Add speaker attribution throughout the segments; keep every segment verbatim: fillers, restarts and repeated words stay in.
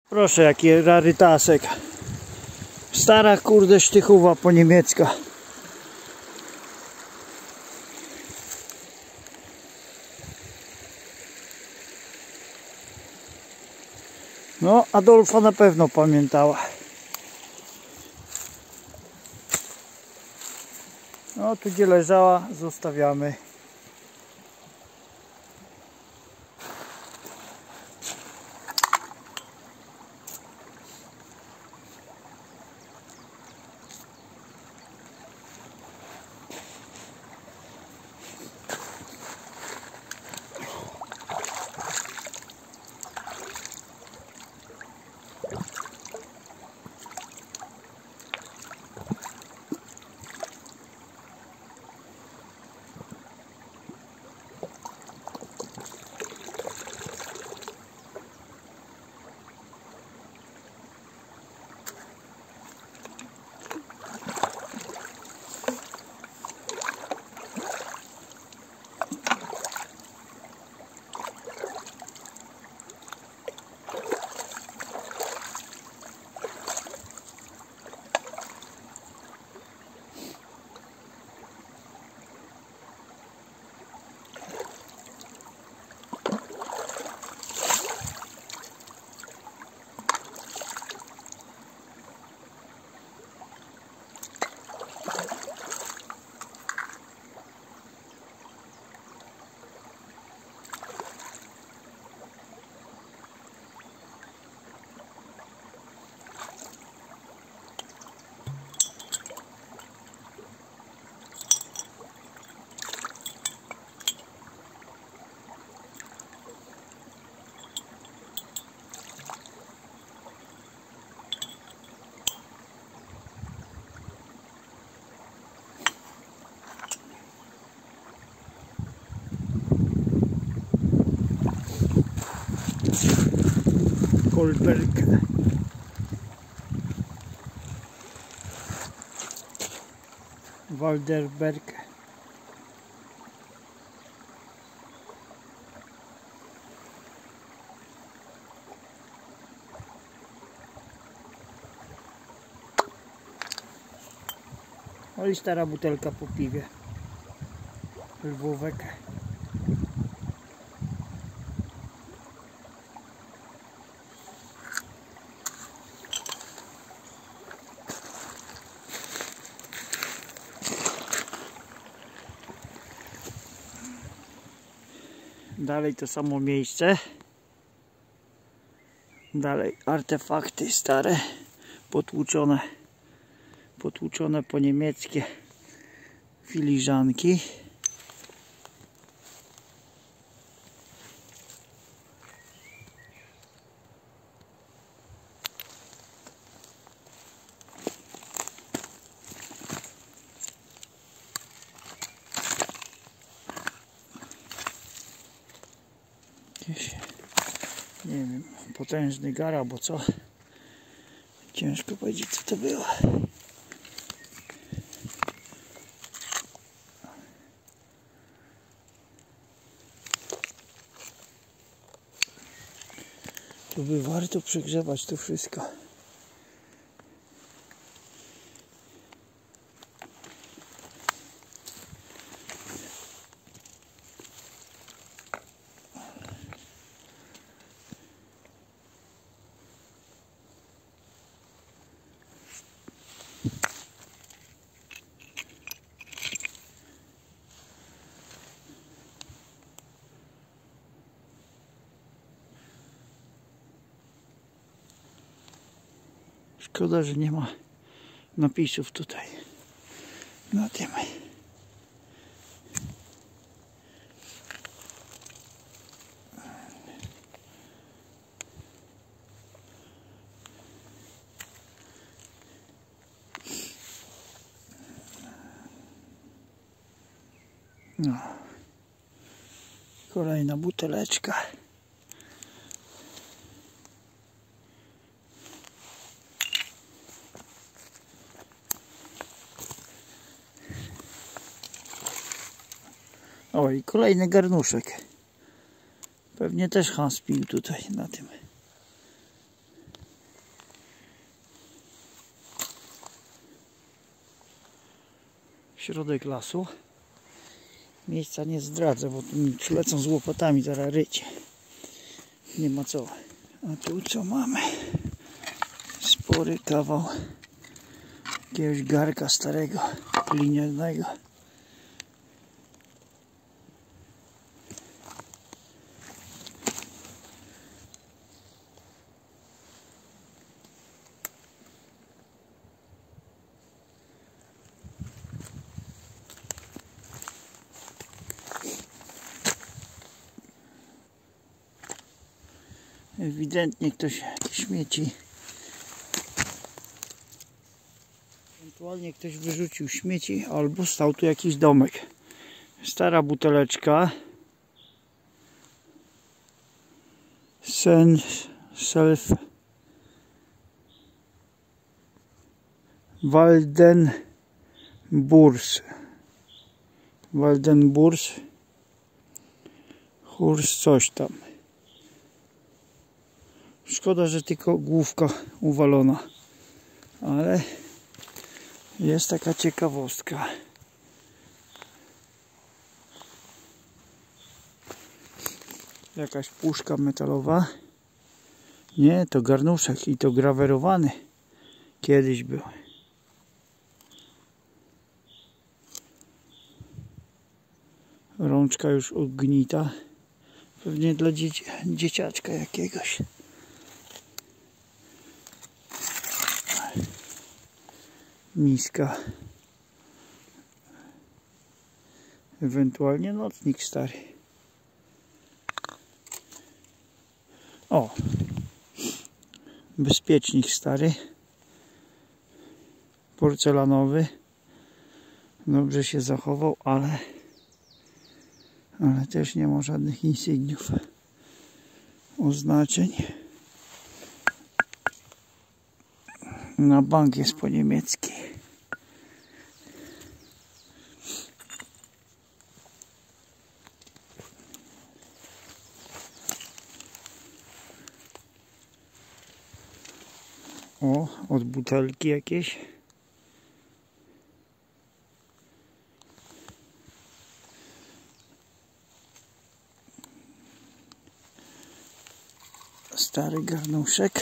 Speaker 1: Proszę, jaki rarytasek. Stara kurde sztychowa po niemiecka. No, Adolfa na pewno pamiętała. No, tu gdzie leżała, zostawiamy. Kolberg. Walderberg. No i stara butelka po piwie. Lwówek. Dalej to samo miejsce. Dalej artefakty stare, potłuczone, potłuczone po niemieckie filiżanki. Nie wiem, potężny gar albo co. Ciężko powiedzieć, co to było. Tu by warto przegrzewać to wszystko. Szkoda, że nie ma napisów tutaj na tym. No. Kolejna buteleczka. O, i kolejny garnuszek. Pewnie też Hans pił tutaj na tym. środek lasu. Miejsca nie zdradzę, bo tu mi przylecą z łopatami zaraz rycie. Nie ma co. A tu co mamy? Spory kawał jakiegoś garka starego, glinianego. Ewidentnie ktoś śmieci. Ewentualnie ktoś wyrzucił śmieci, albo stał tu jakiś domek. Stara buteleczka. Sen Self Waldenburs. Waldenburs. Hurs coś tam. Szkoda, że tylko główka uwalona, ale jest taka ciekawostka. Jakaś puszka metalowa. Nie, to garnuszek i to grawerowany kiedyś był. Rączka już odgnita. Pewnie dla dzieci dzieciaczka jakiegoś. Miska. Ewentualnie nocnik stary. O! Bezpiecznik stary. Porcelanowy. Dobrze się zachował, ale ale też nie ma żadnych insygniów, oznaczeń. Na bank jest po niemiecki. O, od butelki jakieś. Stary garnuszek.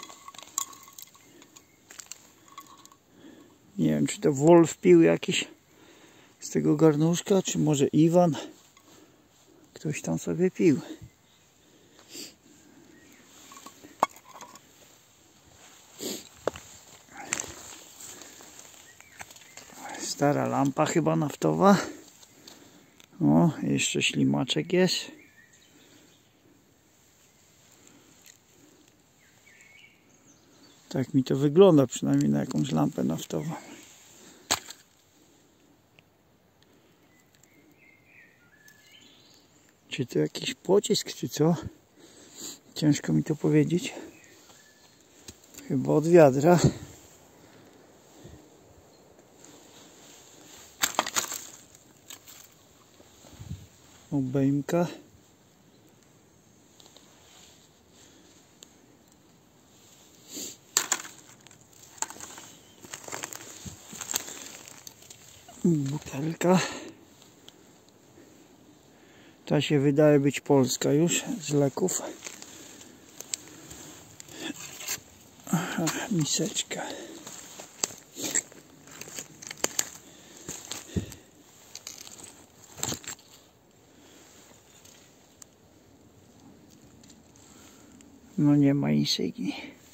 Speaker 1: Nie wiem, czy to Wolf pił jakiś z tego garnuszka, czy może Iwan. Ktoś tam sobie pił. Stara lampa chyba naftowa. O, jeszcze ślimaczek jest. Tak mi to wygląda, przynajmniej na jakąś lampę naftową. Czy to jakiś pocisk, czy co? Ciężko mi to powiedzieć. Chyba od wiadra. Obejmka. Butelka. Ta się wydaje być polska już, z leków. Aha, miseczka. No nie ma insygnii.